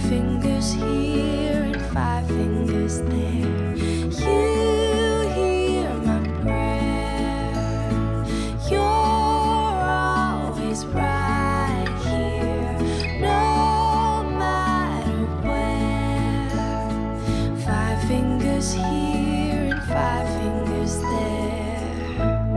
fingers here and 5 fingers there. You hear my prayer. You're always right here, no matter where. 5 fingers here and 5 fingers there.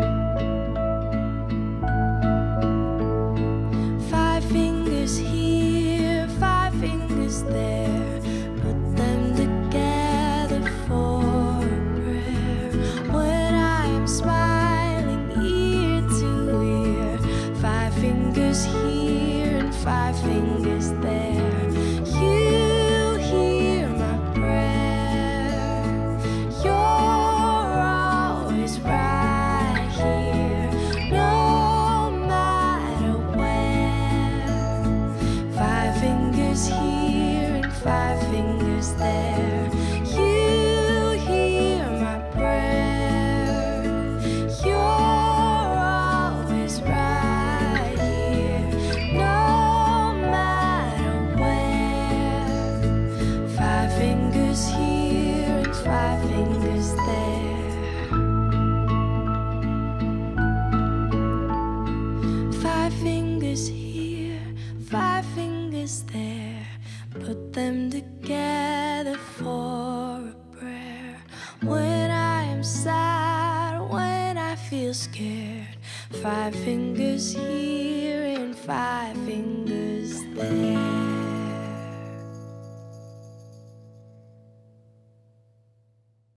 5 fingers here, 5 fingers there. Put them together for a prayer. When I am smiling ear to ear, 5 fingers here and 5 fingers there. You hear my prayer. You're always right here, no matter where. 5 fingers here and 5 fingers there. You hear my prayer. You're always right here, no matter where. 5 fingers here and 5 fingers there. 5 fingers here, 5 fingers there. Put them together for a prayer. When I am sad, when I feel scared, 5 fingers here and 5 fingers